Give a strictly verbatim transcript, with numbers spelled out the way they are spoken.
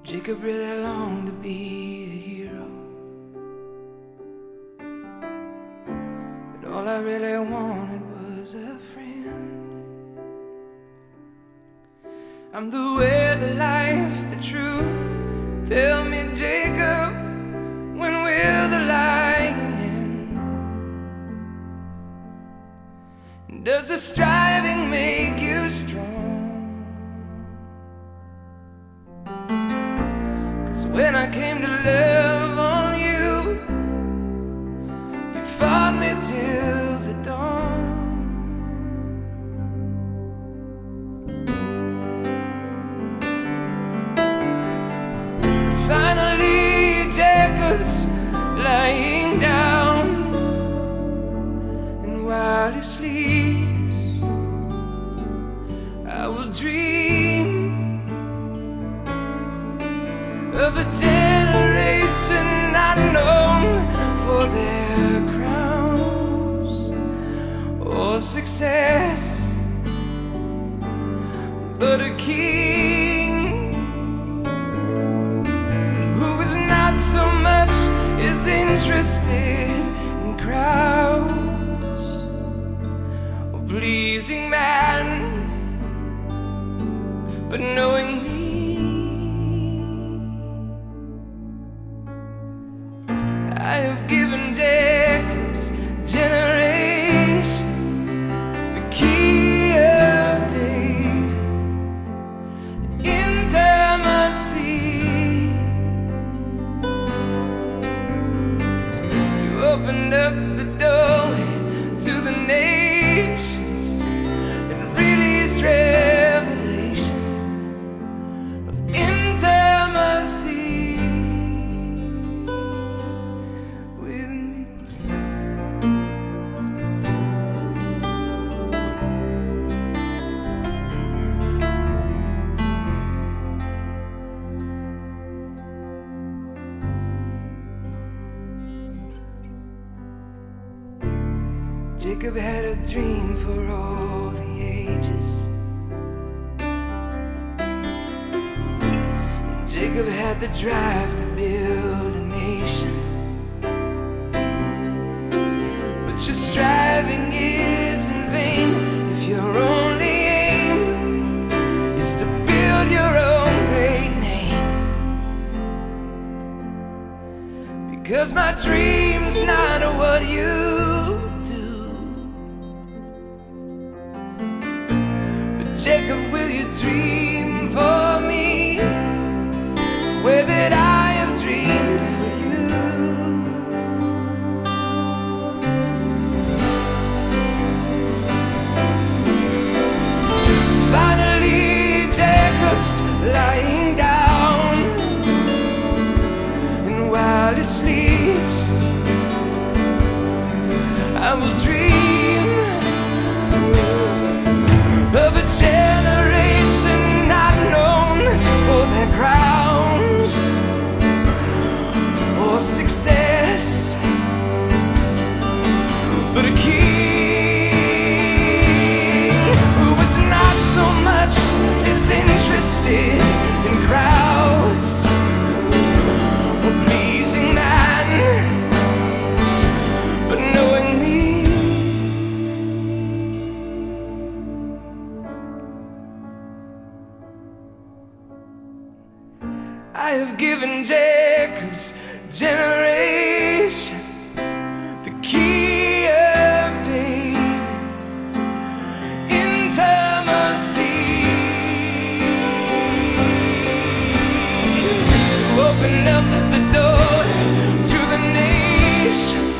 Jacob really longed to be a hero, but all I really wanted was a friend. I'm the way, the life, the truth. Tell me, Jacob, when will the lying end? Does the striving make you strong? When I came to love on you, you fought me till the dawn. But finally, Jacob's lying down, and while he sleeps, I will dream of a generation not known for their crowns or success, but a king who is not so much as interested in crowds or pleasing man, but knowing me. I have given Jacob's generation the key of David, intimacy, to open up the doorway to the nations and release revelation of intimacy. Jacob had a dream for all the ages, and Jacob had the drive to build a nation. But your striving is in vain if your only aim is to build your own great name. Because my dream's not what you Jacob, will you dream for me the way that I have dreamed for you? Finally, Jacob's lying down, and while he sleeps, I will dream of a generation not known for their crowns or success, but a king who was not so much as interested in crowds or pleasing man, but knowing me. I have given Jacob's generation the key of David, intimacy, to open up the door to the nation